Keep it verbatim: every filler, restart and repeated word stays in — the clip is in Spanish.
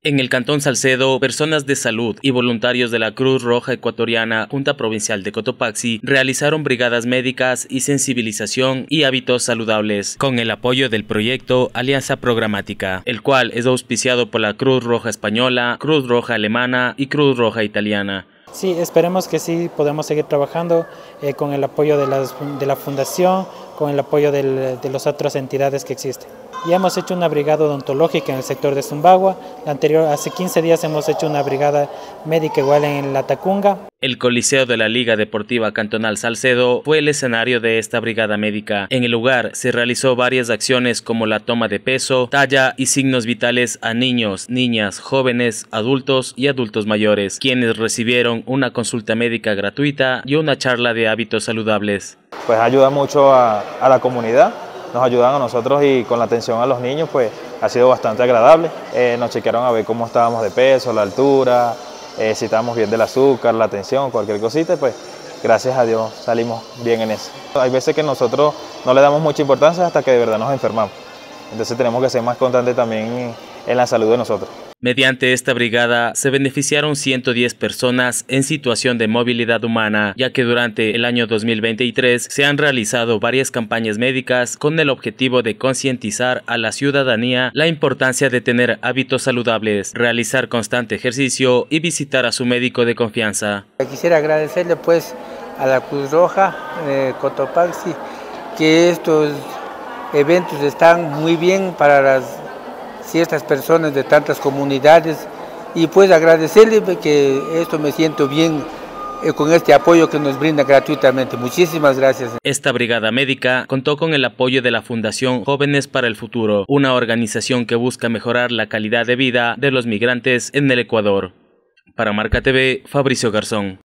En el Cantón Salcedo, personas de salud y voluntarios de la Cruz Roja Ecuatoriana, Junta Provincial de Cotopaxi, realizaron brigadas médicas y sensibilización y hábitos saludables, con el apoyo del proyecto Alianza Programática, el cual es auspiciado por la Cruz Roja Española, Cruz Roja Alemana y Cruz Roja Italiana. Sí, esperemos que sí podamos seguir trabajando eh, con el apoyo de, las, de la Fundación, con el apoyo del, de las otras entidades que existen. Ya hemos hecho una brigada odontológica en el sector de Zumbagua, la anterior, hace quince días hemos hecho una brigada médica igual en La Tacunga. El Coliseo de la Liga Deportiva Cantonal Salcedo fue el escenario de esta brigada médica. En el lugar se realizó varias acciones como la toma de peso, talla y signos vitales a niños, niñas, jóvenes, adultos y adultos mayores, quienes recibieron una consulta médica gratuita y una charla de hábitos saludables. Pues ayuda mucho a, a la comunidad, nos ayudan a nosotros y con la atención a los niños pues ha sido bastante agradable. Eh, nos chequearon a ver cómo estábamos de peso, la altura, eh, si estábamos bien del azúcar, la tensión, cualquier cosita, pues gracias a Dios salimos bien en eso. Hay veces que nosotros no le damos mucha importancia hasta que de verdad nos enfermamos, entonces tenemos que ser más constantes también en la salud de nosotros. Mediante esta brigada se beneficiaron ciento diez personas en situación de movilidad humana, ya que durante el año dos mil veintitrés se han realizado varias campañas médicas con el objetivo de concientizar a la ciudadanía la importancia de tener hábitos saludables, realizar constante ejercicio y visitar a su médico de confianza. Quisiera agradecerle pues a la Cruz Roja de Cotopaxi que estos eventos están muy bien para las ciertas personas de tantas comunidades y pues agradecerle que esto me siento bien eh, con este apoyo que nos brinda gratuitamente. Muchísimas gracias. Esta brigada médica contó con el apoyo de la Fundación Jóvenes para el Futuro, una organización que busca mejorar la calidad de vida de los migrantes en el Ecuador. Para Marca T V, Fabricio Garzón.